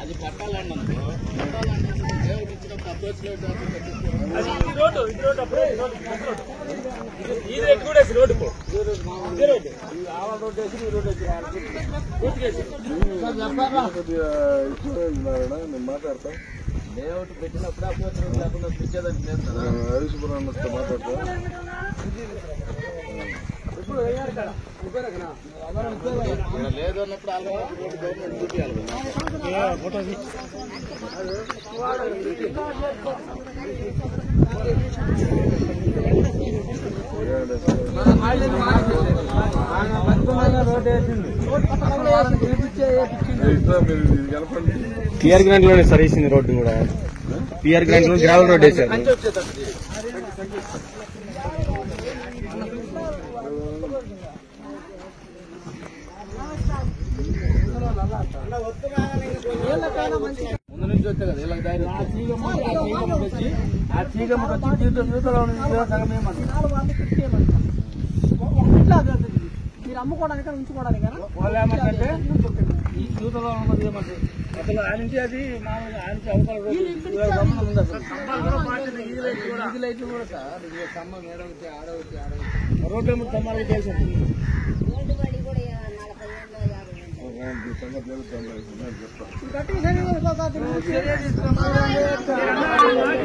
అది పట్టాలండి అనుకో పట్టాలంటే దేవుడు ఇచ్చినప్పుడు అప్రోచ్లేట్ ఈ రేటు కూడా వేసి రోడ్డు ఇదే రోడ్డు ఆవల రోడ్డు వేసి ఈ రోడ్డు వేసి నేను మాట్లాడతా లేఅవుట్ పెట్టినప్పుడు అప్రోచ్ రోడ్ లేకుండా పిచ్చేదానికి లేదు కదా హరీశ్పురం మాట్లాడతా లేదు అన్నప్పుడు గవర్నమెంట్ చూపించాలి ఫోటో పిఆర్ గ్రాంట్ లోనే సార్ వేసింది రోడ్డు కూడా పిఆర్ గ్రాంట్ లో గ్రావెల్ రోడ్ వేసారు ముందు నుంచి వచ్చే కదా ఇలా ధైర్యం ఆ చీగమ్మకి వచ్చి జీవితం మీరు అమ్ముకోవడానికి ఉంచుకోవడానికి వాళ్ళు ఏమంటే ఈ జీవితంలో ఉన్నది ఏమంటారు అసలు ఆయన నుంచి అది మామూలుగా ఆయన నుంచి అవతల ఉంది అసలు ఇది లైట్లు కూడా సార్ ఇది స్తంభం ఏడవుతాయి ఆడవుతాయి రోడ్డు స్తంభాలకు తెలిసి చెప్తా